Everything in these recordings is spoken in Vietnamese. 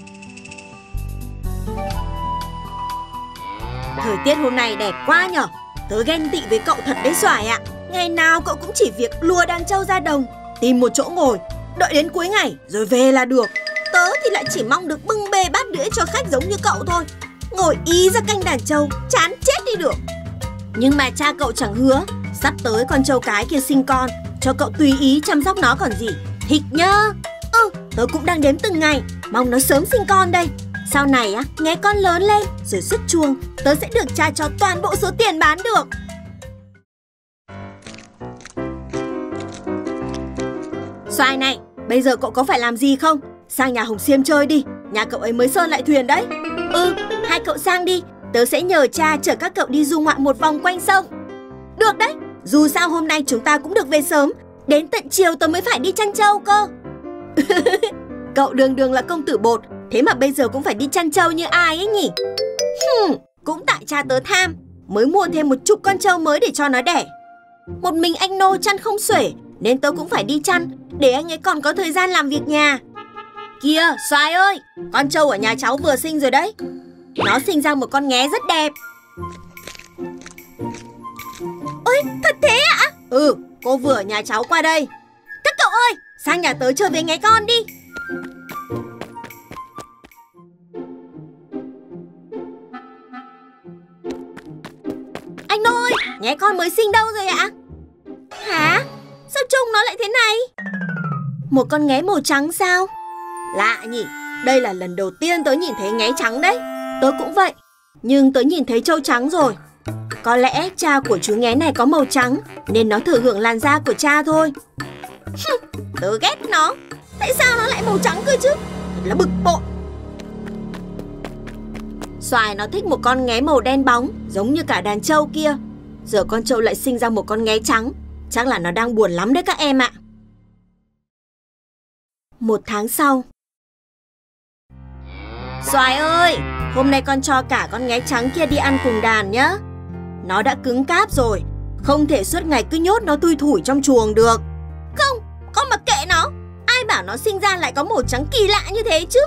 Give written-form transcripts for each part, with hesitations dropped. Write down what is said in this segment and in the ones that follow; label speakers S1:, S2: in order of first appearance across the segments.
S1: Thời tiết hôm nay đẹp quá nhở. Tớ ghen tị với cậu thật đấy Xoài ạ. Ngày nào cậu cũng chỉ việc lùa đàn trâu ra đồng, tìm một chỗ ngồi, đợi đến cuối ngày rồi về là được. Tớ thì lại chỉ mong được bưng bê bát đũa cho khách giống như cậu thôi. Ngồi ý ra canh đàn trâu, chán chết đi được. Nhưng mà cha cậu chẳng hứa sắp tới con trâu cái kia sinh con, cho cậu tùy ý chăm sóc nó còn gì. Thích nhá. Tớ cũng đang đếm từng ngày, mong nó sớm sinh con đây. Sau này á, nghe con lớn lên rồi xuất chuồng, tớ sẽ được cha cho toàn bộ số tiền bán được. Xoài này, bây giờ cậu có phải làm gì không? Sang nhà Hồng Xiêm chơi đi, nhà cậu ấy mới sơn lại thuyền đấy. Hai cậu sang đi, tớ sẽ nhờ cha chở các cậu đi du ngoạn một vòng quanh sông. Được đấy, dù sao hôm nay chúng ta cũng được về sớm, đến tận chiều tớ mới phải đi chăn trâu cơ. Cậu đường đường là công tử bột, thế mà bây giờ cũng phải đi chăn trâu như ai ấy nhỉ? Cũng tại cha tớ tham, mới mua thêm 10 con trâu mới để cho nó đẻ. Một mình anh Nô chăn không xuể, nên tớ cũng phải đi chăn, để anh ấy còn có thời gian làm việc nhà. Kìa, Xoài ơi, con trâu ở nhà cháu vừa sinh rồi đấy. Nó sinh ra một con nghé rất đẹp. Ôi, thật thế ạ? Cô vừa ở nhà cháu qua đây. Các cậu ơi, sang nhà tớ chơi với nghé con đi. Anh ơi, nghé con mới sinh đâu rồi ạ? Hả? Sao trông nó lại thế này? Một con nghé màu trắng sao? Lạ nhỉ, đây là lần đầu tiên tớ nhìn thấy nghé trắng đấy. Tớ cũng vậy, nhưng tớ nhìn thấy trâu trắng rồi. Có lẽ cha của chú nghé này có màu trắng, nên nó thừa hưởng làn da của cha thôi. Tớ ghét nó. Tại sao nó lại màu trắng cơ chứ? Thật là bực bội. Xoài nó thích một con nghé màu đen bóng, giống như cả đàn trâu kia. Giờ con trâu lại sinh ra một con nghé trắng, chắc là nó đang buồn lắm đấy các em ạ. Một tháng sau. Xoài ơi, hôm nay con cho cả con nghé trắng kia đi ăn cùng đàn nhá. Nó đã cứng cáp rồi, không thể suốt ngày cứ nhốt nó thui thủi trong chuồng được. Không, con mặc kệ nó. Ai bảo nó sinh ra lại có màu trắng kỳ lạ như thế chứ?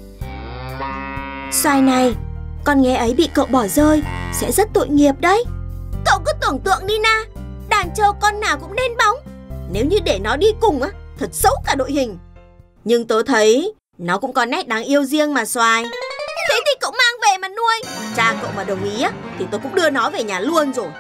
S1: Xoài này, con nghé ấy bị cậu bỏ rơi sẽ rất tội nghiệp đấy. Cậu cứ tưởng tượng đi na, đàn trâu con nào cũng đen bóng. Nếu như để nó đi cùng á, thật xấu cả đội hình. Nhưng tớ thấy nó cũng có nét đáng yêu riêng mà Xoài. Thế thì cậu mang về mà nuôi. Cha cậu mà đồng ý á, thì tôi cũng đưa nó về nhà luôn rồi.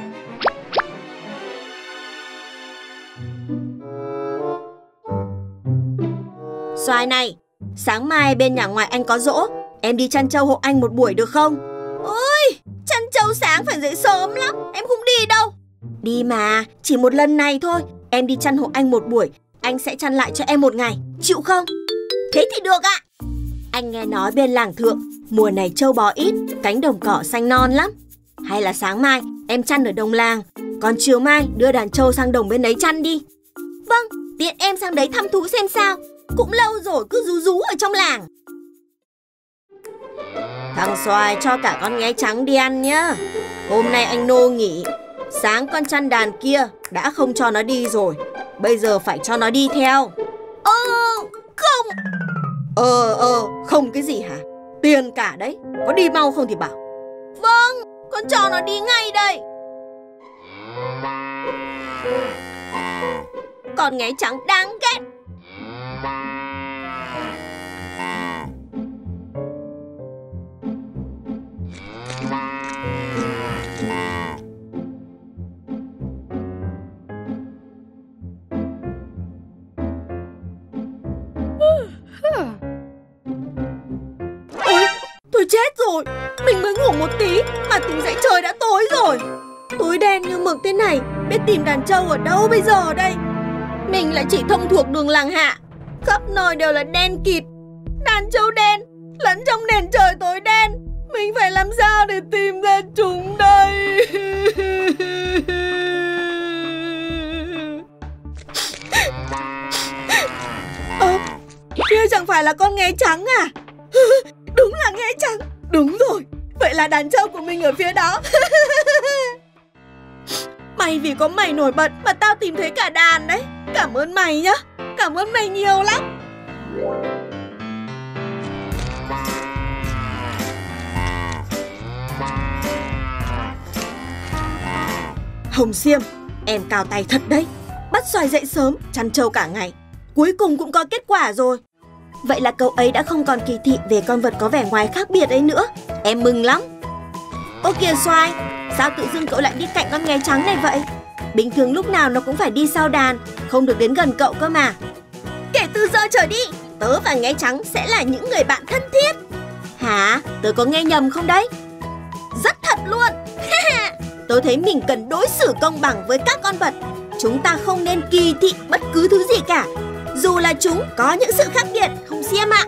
S1: Xoài này, sáng mai bên nhà ngoại anh có giỗ, em đi chăn trâu hộ anh một buổi được không? Ôi, chăn trâu sáng phải dậy sớm lắm, em không đi đâu. Đi mà, chỉ một lần này thôi. Em đi chăn hộ anh một buổi, anh sẽ chăn lại cho em một ngày, chịu không? Thế thì được ạ. Anh nghe nói bên làng Thượng mùa này trâu bò ít, cánh đồng cỏ xanh non lắm. Hay là sáng mai em chăn ở đồng làng, còn chiều mai đưa đàn trâu sang đồng bên đấy chăn đi. Vâng, tiện em sang đấy thăm thú xem sao. Cũng lâu rồi cứ rú rú ở trong làng. Thằng Xoài cho cả con nghé trắng đi ăn nhá. Hôm nay anh Nô nghỉ. Sáng con chăn đàn kia đã không cho nó đi rồi, bây giờ phải cho nó đi theo. Không. Không cái gì hả? Tiền cả đấy, có đi mau không thì bảo. Vâng, con cho nó đi ngay đây. Con nghé trắng đáng ghét. Ôi, tôi chết rồi. Mình mới ngủ một tí mà tỉnh dậy trời đã tối rồi. Tối đen như mực thế này, biết tìm đàn trâu ở đâu bây giờ đây? Mình lại chỉ thông thuộc đường làng Hạ, khắp nơi đều là đen kịt. Đàn trâu đen lẫn trong nền trời tối đen. Mình phải làm sao để tìm ra chúng đây? Kia chẳng phải là con nghé trắng à? Đúng là nghé trắng. Đúng rồi, vậy là đàn trâu của mình ở phía đó. May vì có mày nổi bật mà tao tìm thấy cả đàn đấy. Cảm ơn mày nhá. Cảm ơn mày nhiều lắm. Hồng Xiêm, em cao tay thật đấy. Bắt xoài dậy sớm, chăn trâu cả ngày, cuối cùng cũng có kết quả rồi. Vậy là cậu ấy đã không còn kỳ thị về con vật có vẻ ngoài khác biệt ấy nữa. Em mừng lắm. Ô kìa Xoài, sao tự dưng cậu lại đi cạnh con nghé trắng này vậy? Bình thường lúc nào nó cũng phải đi sau đàn, không được đến gần cậu cơ mà. Kể từ giờ trở đi, tớ và nghé trắng sẽ là những người bạn thân thiết. Hả? Tớ có nghe nhầm không đấy? Rất thật luôn. Tớ thấy mình cần đối xử công bằng với các con vật. Chúng ta không nên kỳ thị bất cứ thứ gì cả, dù là chúng có những sự khác biệt, Hồng Xiêm ạ.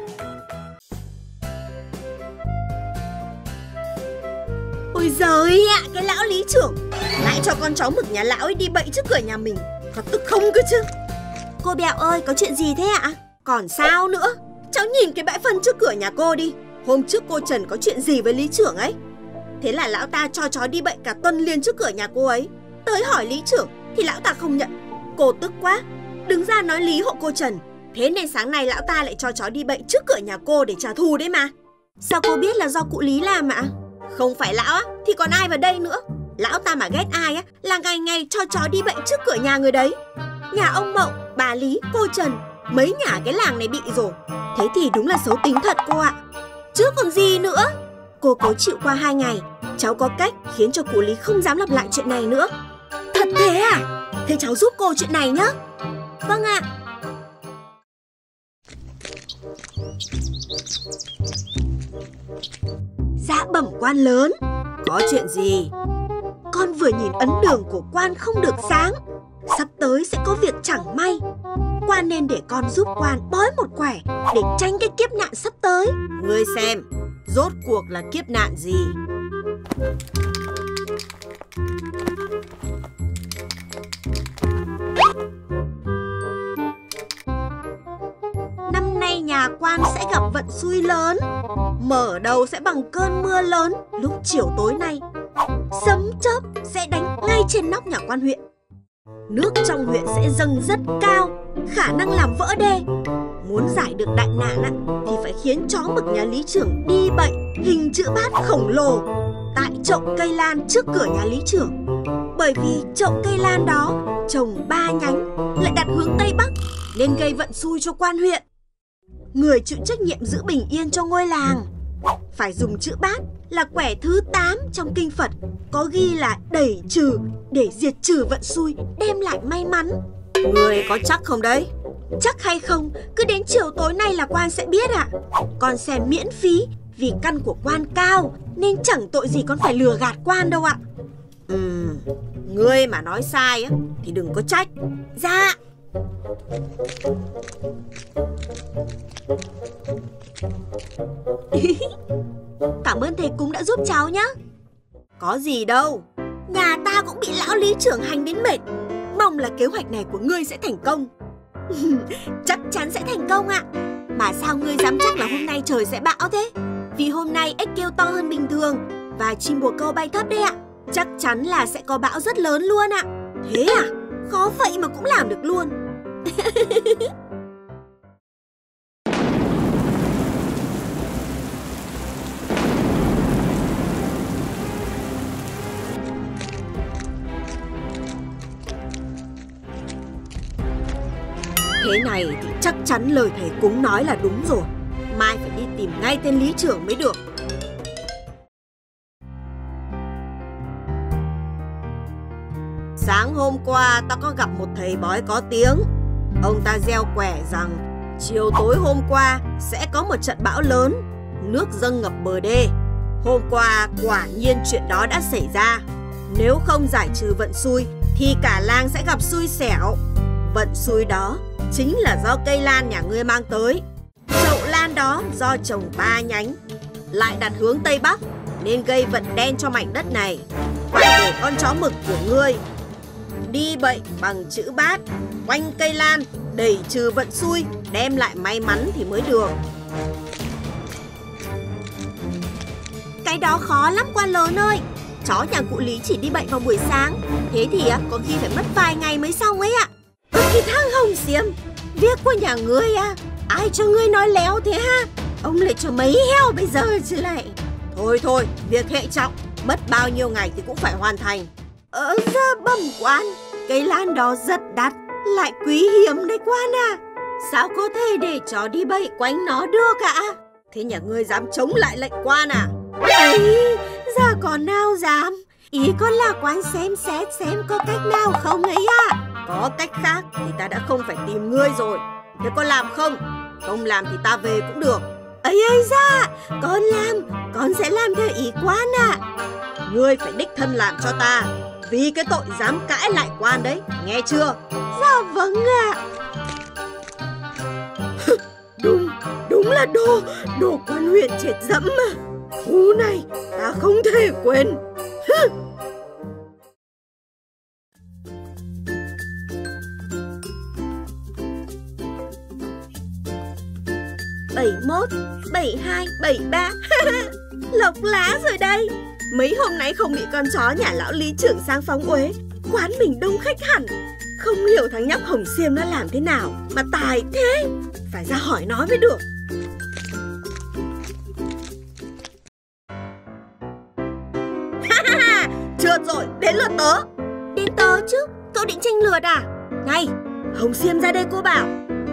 S1: Ôi giời ạ, cái lão lý trưởng lại cho con chó mực nhà lão ấy đi bậy trước cửa nhà mình, có tức không cơ chứ. Cô Bẹo ơi, có chuyện gì thế ạ? Còn sao nữa, cháu nhìn cái bãi phân trước cửa nhà cô đi. Hôm trước cô Trần có chuyện gì với lý trưởng ấy, thế là lão ta cho chó đi bậy cả tuần liền trước cửa nhà cô ấy. Tới hỏi lý trưởng thì lão ta không nhận. Cô tức quá, đứng ra nói lý hộ cô Trần. Thế nên sáng nay lão ta lại cho chó đi bậy trước cửa nhà cô để trả thù đấy mà. Sao cô biết là do cụ Lý làm ạ? Không phải lão á, thì còn ai vào đây nữa. Lão ta mà ghét ai á, là ngày ngày cho chó đi bậy trước cửa nhà người đấy. Nhà ông Mậu, bà Lý, cô Trần, mấy nhà cái làng này bị rồi. Thế thì đúng là xấu tính thật cô ạ. Chứ còn gì nữa. Cô cố chịu qua 2 ngày, cháu có cách khiến cho cụ Lý không dám lặp lại chuyện này nữa. Thật thế à? Thế cháu giúp cô chuyện này nhé. Vâng ạ. Dạ bẩm quan lớn. Có chuyện gì? Con vừa nhìn ấn đường của quan không được sáng. Sắp tới sẽ có việc chẳng may. Quan nên để con giúp quan bói một quẻ để tránh cái kiếp nạn sắp tới. Ngươi xem, rốt cuộc là kiếp nạn gì? Năm nay nhà quan sẽ gặp vận xui lớn. Mở đầu sẽ bằng cơn mưa lớn lúc chiều tối nay. Sấm chớp sẽ đánh ngay trên nóc nhà quan huyện. Nước trong huyện sẽ dâng rất cao, khả năng làm vỡ đê. Muốn giải được đại nạn thì phải khiến chó mực nhà lý trưởng đi bậy hình chữ bát khổng lồ tại chậu cây lan trước cửa nhà lý trưởng. Bởi vì chậu cây lan đó trồng 3 nhánh lại đặt hướng Tây Bắc nên gây vận xui cho quan huyện. Người chịu trách nhiệm giữ bình yên cho ngôi làng phải dùng chữ bát là quẻ thứ 8 trong kinh Phật, có ghi là đẩy trừ để diệt trừ vận xui, đem lại may mắn. Người có chắc không đấy? Chắc hay không cứ đến chiều tối nay là quan sẽ biết ạ. Con xem miễn phí vì căn của quan cao nên chẳng tội gì con phải lừa gạt quan đâu ạ. Ngươi mà nói sai á thì đừng có trách. Dạ. Cảm ơn thầy cúng đã giúp cháu nhé. Có gì đâu, nhà ta cũng bị lão lý trưởng hành đến mệt. Mong là kế hoạch này của ngươi sẽ thành công. Chắc chắn sẽ thành công ạ. Mà sao ngươi dám chắc là hôm nay trời sẽ bão thế? Vì hôm nay ếch kêu to hơn bình thường và chim bồ câu bay thấp đấy ạ. Chắc chắn là sẽ có bão rất lớn luôn ạ. Thế à? Khó vậy mà cũng làm được luôn. Thế này thì chắc chắn lời thầy cúng nói là đúng rồi. Mai phải đi tìm ngay tên lý trưởng mới được. Sáng hôm qua ta có gặp một thầy bói có tiếng. Ông ta gieo quẻ rằng chiều tối hôm qua sẽ có một trận bão lớn, nước dâng ngập bờ đê. Hôm qua quả nhiên chuyện đó đã xảy ra. Nếu không giải trừ vận xui thì cả làng sẽ gặp xui xẻo. Vận xui đó chính là do cây lan nhà ngươi mang tới. Chậu lan đó do trồng 3 nhánh, lại đặt hướng Tây Bắc nên gây vận đen cho mảnh đất này. Phải để con chó mực của ngươi đi bậy bằng chữ bát quanh cây lan, đẩy trừ vận xui, đem lại may mắn thì mới được. Cái đó khó lắm quan lớn ơi. Chó nhà cụ Lý chỉ đi bậy vào buổi sáng, thế thì có khi phải mất vài ngày mới xong ấy ạ. Cái thằng Hồng Xiêm, việc của nhà ngươi ai cho ngươi nói léo thế ha? Ông lại cho mấy heo bây giờ chứ lại. Thôi, việc hệ trọng, mất bao nhiêu ngày thì cũng phải hoàn thành. Dạ bẩm quan, cây lan đó rất đắt, lại quý hiếm đấy quan à. Sao có thể để chó đi bậy quanh nó được ạ? Thế nhà ngươi dám chống lại lệnh quan à? Ấy, dạ còn nào dám. Ý con là quan xem xét xem có cách nào không ấy ạ. Có cách khác thì ta đã không phải tìm ngươi rồi. Thế con làm không? Không làm thì ta về cũng được. Ấy dạ, con làm, con sẽ làm theo ý quan ạ. Ngươi phải đích thân làm cho ta, vì cái tội dám cãi lại quan đấy, nghe chưa? Dạ vâng ạ. Đúng là đồ quan huyện chết dẫm mà. Thú này ta không thể quên. 71, 72, 73. Lộc lá rồi đây. Mấy hôm nay không bị con chó nhà lão lý trưởng sang phóng uế, quán mình đông khách hẳn. Không hiểu thằng nhóc Hồng Xiêm nó làm thế nào mà tài thế. Phải ra hỏi nó mới được. Trượt rồi, đến lượt tớ. Đến tớ chứ, cậu định tranh lượt à? Này, Hồng Xiêm ra đây cô bảo.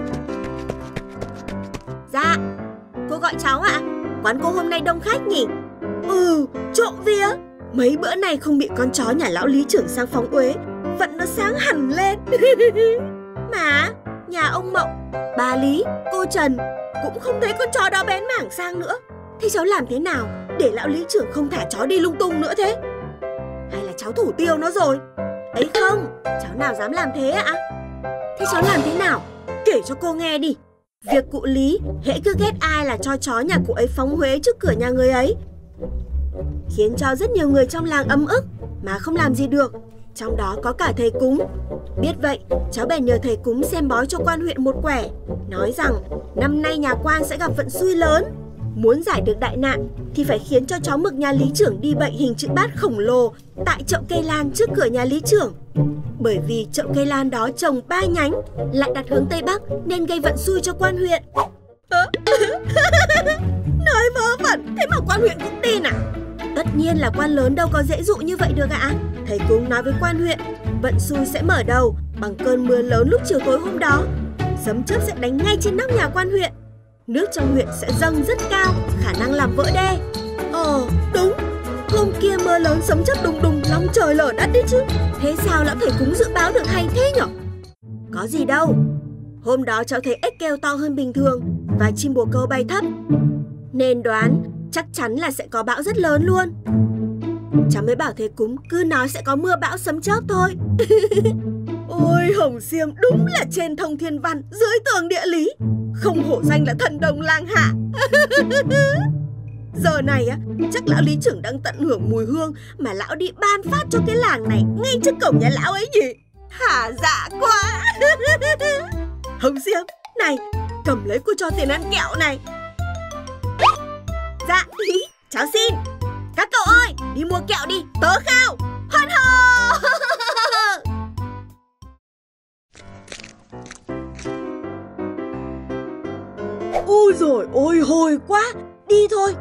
S1: Dạ, cô gọi cháu ạ. Quán cô hôm nay đông khách nhỉ? Trộm vía. Mấy bữa nay không bị con chó nhà lão lý trưởng sang phóng uế, vận nó sáng hẳn lên. Mà nhà ông Mộng, bà Lý, cô Trần cũng không thấy con chó đó bén mảng sang nữa. Thế cháu làm thế nào để lão lý trưởng không thả chó đi lung tung nữa thế? Hay là cháu thủ tiêu nó rồi? Ấy không, cháu nào dám làm thế ạ? Thế cháu làm thế nào? Kể cho cô nghe đi. Việc cụ Lý hễ cứ ghét ai là cho chó nhà cụ ấy phóng uế trước cửa nhà người ấy, khiến cho rất nhiều người trong làng ấm ức mà không làm gì được. Trong đó có cả thầy cúng. Biết vậy, cháu bèn nhờ thầy cúng xem bói cho quan huyện một quẻ, nói rằng năm nay nhà quan sẽ gặp vận xui lớn. Muốn giải được đại nạn thì phải khiến cho chó mực nhà lý trưởng đi bậy hình chữ bát khổng lồ tại chậu cây lan trước cửa nhà lý trưởng. Bởi vì chậu cây lan đó trồng 3 nhánh, lại đặt hướng Tây Bắc nên gây vận xui cho quan huyện. Nói vớ vẩn, thế mà quan huyện cũng tin à? Tất nhiên là quan lớn đâu có dễ dụ như vậy được ạ. Thầy cúng nói với quan huyện, vận xui sẽ mở đầu bằng cơn mưa lớn lúc chiều tối hôm đó. Sấm chớp sẽ đánh ngay trên nóc nhà quan huyện. Nước trong huyện sẽ dâng rất cao, khả năng làm vỡ đê. Đúng, hôm kia mưa lớn sấm chớp đùng đùng, long trời lở đất đấy chứ. Thế sao lão thầy cúng dự báo được hay thế nhở? Có gì đâu. Hôm đó cháu thấy ếch kêu to hơn bình thường và chim bồ câu bay thấp, nên đoán chắc chắn là sẽ có bão rất lớn luôn. Cháu mới bảo thầy cúng cứ nói sẽ có mưa bão sấm chớp thôi. Ôi Hồng Xiêm đúng là trên thông thiên văn, dưới tường địa lý, không hổ danh là thần đồng lang hạ. Giờ này á, chắc lão lý trưởng đang tận hưởng mùi hương mà lão đi ban phát cho cái làng này ngay trước cổng nhà lão ấy nhỉ. Hả dạ quá. Hồng Xiêm, này, cầm lấy cô cho tiền ăn kẹo này. Dạ, cháu xin. Các cậu ơi, đi mua kẹo đi, tớ khao. Hoan hô. Ôi dồi ôi, hồi quá. Đi thôi.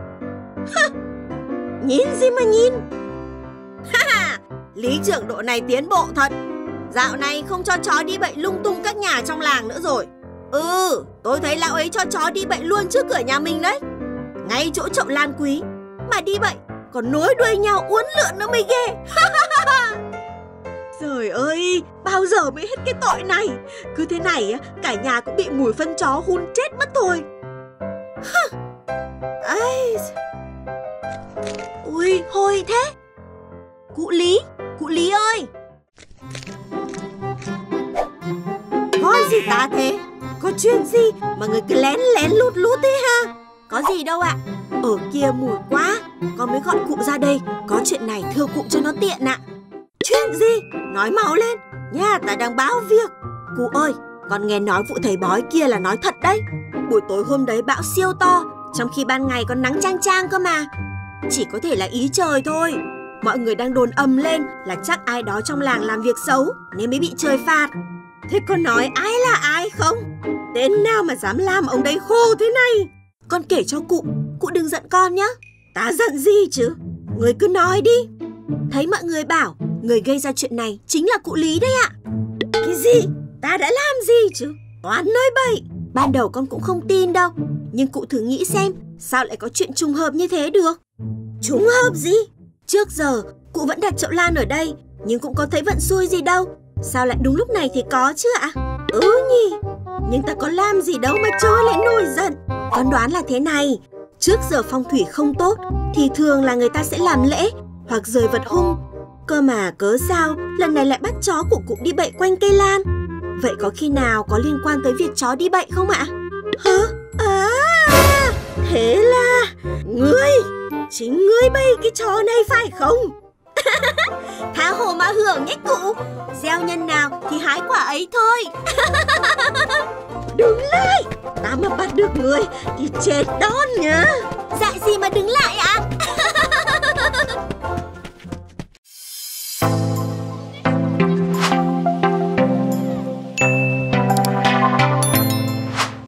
S1: Nhìn gì mà nhìn. Lý trưởng độ này tiến bộ thật. Dạo này không cho chó đi bậy lung tung các nhà trong làng nữa rồi. Tôi thấy lão ấy cho chó đi bậy luôn trước cửa nhà mình đấy, ngay chỗ chậu lan quý. Mà đi bậy còn nối đuôi nhau uốn lượn nó mới ghê. Trời ơi, bao giờ mới hết cái tội này. Cứ thế này cả nhà cũng bị mùi phân chó hun chết mất thôi. Ui, hôi thế. Cụ Lý ơi. Nói gì ta thế? Có chuyện gì mà người cứ lén lén lút lút thế ha? Có gì đâu ạ. Ở kia mùi quá, con mới gọi cụ ra đây. Có chuyện này thưa cụ cho nó tiện ạ. Chuyện gì? Nói mau lên, nhà ta đang báo việc. Cụ ơi, con nghe nói vụ thầy bói kia là nói thật đấy. Buổi tối hôm đấy bão siêu to, trong khi ban ngày còn nắng chang chang cơ mà. Chỉ có thể là ý trời thôi. Mọi người đang đồn ầm lên là chắc ai đó trong làng làm việc xấu nên mới bị trời phạt. Thế con nói ai là ai không? Tên nào mà dám làm ông đây khô thế này? Con kể cho cụ đừng giận con nhá. Ta giận gì chứ? Người cứ nói đi. Thấy mọi người bảo người gây ra chuyện này chính là cụ Lý đấy ạ. Cái gì? Ta đã làm gì chứ? Toán nói bậy. Ban đầu con cũng không tin đâu. Nhưng cụ thử nghĩ xem, sao lại có chuyện trùng hợp như thế được? Trùng hợp gì? Trước giờ, cụ vẫn đặt chậu lan ở đây, nhưng cũng có thấy vận xui gì đâu. Sao lại đúng lúc này thì có chứ ạ? Nhỉ. Nhưng ta có làm gì đâu mà trời lại nổi giận. Con đoán là thế này. Trước giờ phong thủy không tốt thì thường là người ta sẽ làm lễ hoặc rời vật hung. Cơ mà cớ sao lần này lại bắt chó của cụ đi bậy quanh cây lan? Vậy có khi nào có liên quan tới việc chó đi bậy không ạ? Hả? Thế là chính ngươi bày cái trò này phải không? Tha hồ mà hưởng nhé cụ. Gieo nhân nào thì hái quả ấy thôi. Đúng lại, ta mà bắt được ngươi thì chết đón nhá.